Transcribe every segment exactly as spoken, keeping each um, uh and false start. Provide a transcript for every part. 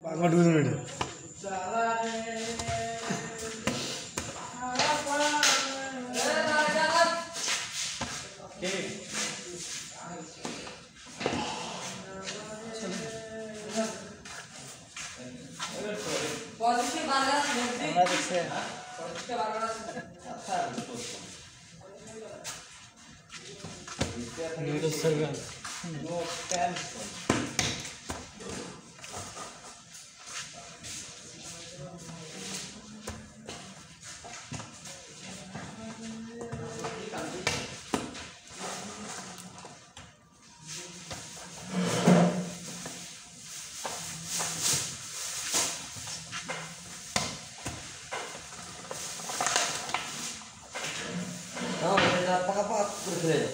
Apa dulu nih? Posisi mana? Mana dekse? Posisi mana? Ini sergan. No can. Oh, apa apa bergerak?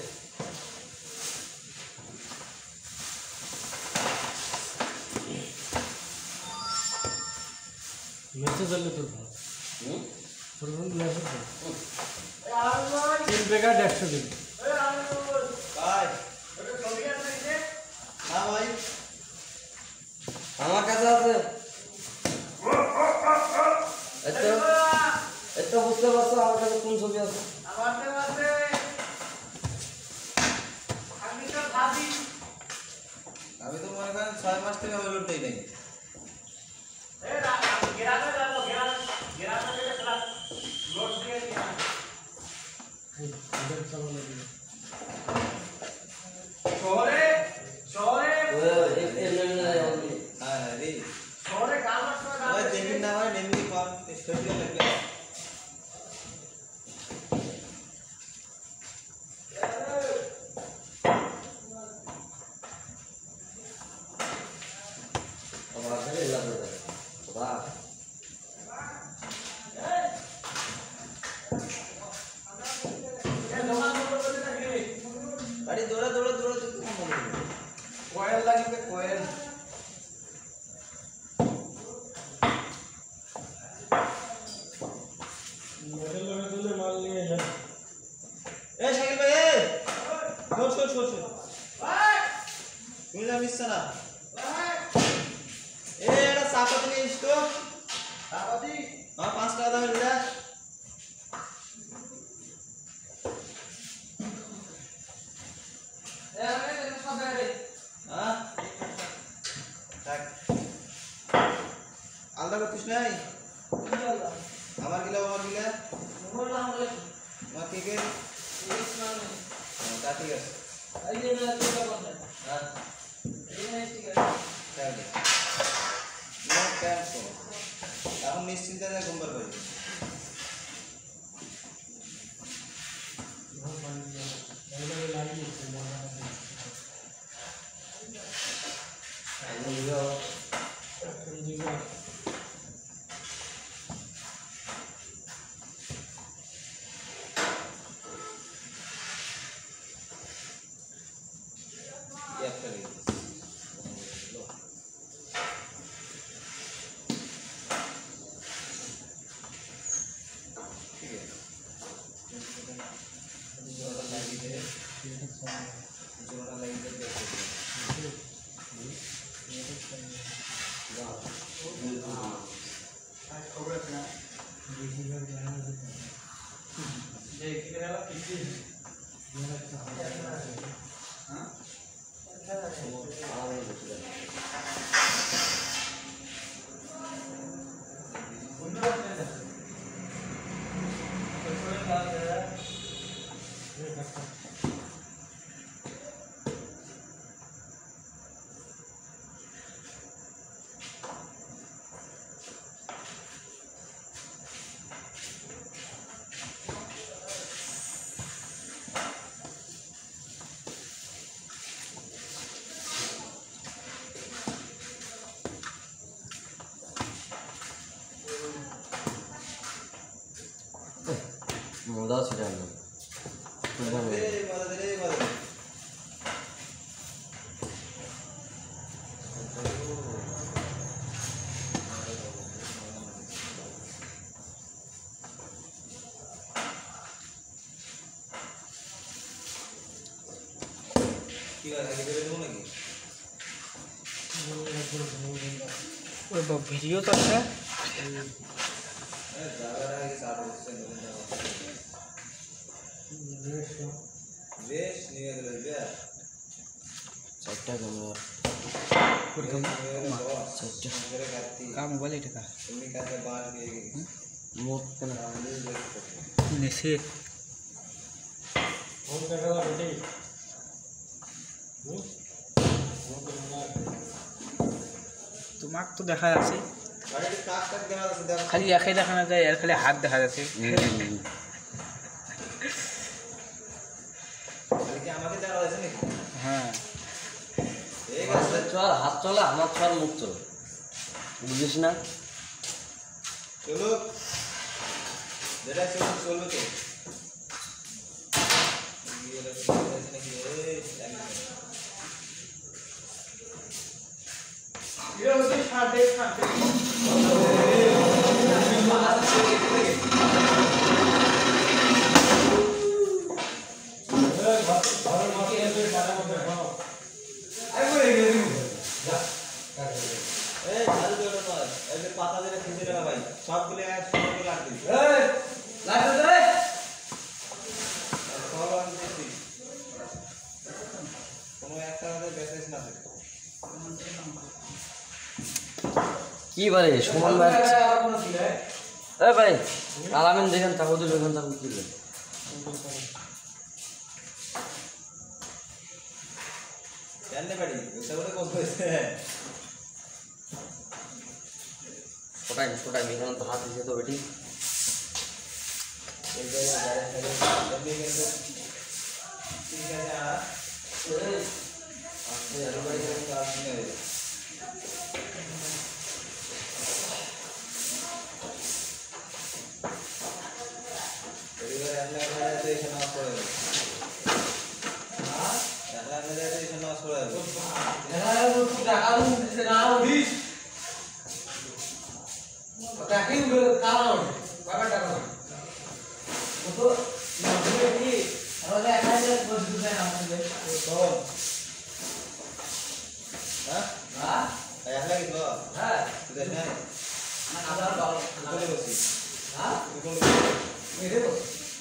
Message आले तो Hmm? Full message तीन बेगा डेढ़ सौ दिन Bye. हाँ भाई আমার কাছে আছে এত এত বুঝতে পারছো আমার কাছে কোন ছবি আছে আমি তো মনে করেন ছয় মাস থেকে আমি লুটতেই নাই इधर चलो लगे হ্যাঁ রে ওই দেখিন না ভাই নেমনি কম স্টোরি লাগবে গাড়ি দৌড়া দৌড়া দৌড়া তুই কম বলে কোয়েল লাগবে কোয়েল मेरे लोग तो माल लिए हैं এ শাকিল ভাই এ শোন শোন শোন শোন ভাই তুমি যা মিস না এ এটা চাপাতি নিয়ে এসো চাপাতি হ্যাঁ পাঁচ টাকা দামের এটা হ্যাঁ থাক আলাদা করতিস নাই আমার গিলা আমার গিলা আমার কে কে তা ঠিক আছে হ্যাঁ এখন নিশ্চিন্তে ঘুমবার পারি একটা লেগে ঠিক আছে জোড়াটা লাগিয়ে দে জোড়াটা লাগিয়ে দে Mudah sudah. Sudah. deh malah deh malah ঠিক আছে আগে করে দেবো নাকি ওই ভিডিও করছে বেশ নিয়ে গেল চারটা ক্যামেরা का मोबाइल है का তুমি কাছে বাঁশ দিয়ে গেছি মোট কেন नेसे ফোন কাটা বেটে হুম তোমাকে তো দেখা যাচ্ছে গাড়িতে কাক কাক দেখা যাচ্ছে দেখ খালি একাই দেখা না যায় আর খালি হাত দেখা যাচ্ছে খালি কি আমাকে দেখা যাচ্ছে নাকি হ্যাঁ এই গাছটা চল হাত চলে আমার চল মুখ চল বুঝিস না চলো যেটা চলো চলবে তো ये लोग ऐसे नहीं ये ये होते छाटे छाटे পাতা দিলে খিঁচে দেবে ভাই সবগুলো এক সঙ্গে লাগ দিবি এই লাগ দে রে সব আমি দেখছি কোনো একটা আমাদের মেসেজ না থাকে কি বারে সমান ভাই এ ভাই আলামিন দেখেন তাহলে দেখেন তাহলে কি বলে জানতে পারি ওটা বলে কত হয়েছে ওটাই ওটাই মেঘান তো হাত দিছে তো বেটি এই জায়গায় গাড়ি গাড়ি কিন্তু ঠিক আছে আর আজকে এবারে কিন্তু কাজ নেই এবারে আমরা এখানে এসে নাও করে দেব হ্যাঁ আমরা এখানে এসে নাও করে দেব এখানে তো টাকা দিতে না উঠিস টাকা উঠে কারণ বাবা টাকা তো নতুন কি আমাদের এখানে বসে দেন আমাদের তো হ্যাঁ হ্যাঁ এখানে কি তো হ্যাঁ তুই না না আমরা বলে বসি হ্যাঁ তুই কোন মেরে বস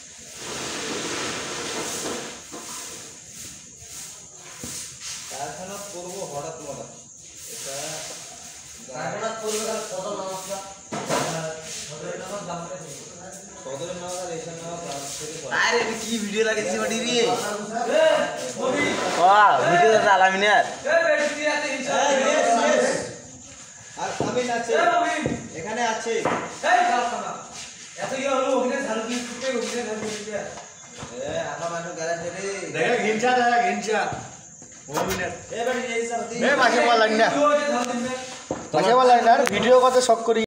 কারখানা করব হঠাৎ মঠাৎ এটা কারখানা করবে কত নমস্কার সদরের নাম দাম করে সদরের নাম আর এসব নাম দাম করে আরে কি ভিডিও লাগিয়েছিস বাড়ি রে এ ওই বাহ ভিডিও তো আলামিনের এ বেটি দিয়ে আছে আর আমি আছে এখানে আছে এই কারখানা এত ইয়ে হলো ওখানে ঝাড়ু দিয়ে ফুটে ওখানে ঝাড়ু দিয়ে এ আমার মানুষ গ্যারান্টি রে দেখা ঘিনছা দেখা ঘিনছা মোবাইলের এ বাড়ি এই সব এ মাকে বল লাগনা ঝাড়ু দিবে মাকে বল লাগনা ভিডিও কত শক করি